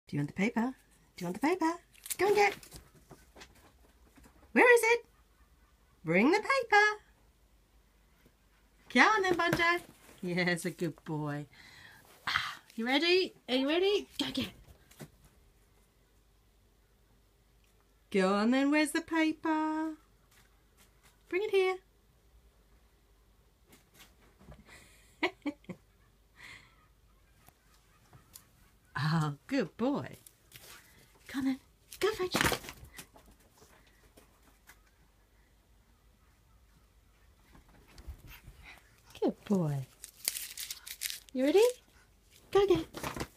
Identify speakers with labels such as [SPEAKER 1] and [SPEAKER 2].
[SPEAKER 1] Do you want the paper? Do you want the paper? Go and get. Where is it? Bring the paper. Come on then, Bondi. Yes, a good boy. You ready? Are you ready? Go get it. Go on then, where's the paper? Bring it here. Oh, good boy. Come on then. Go fetch it. Good boy. You ready? Go get it.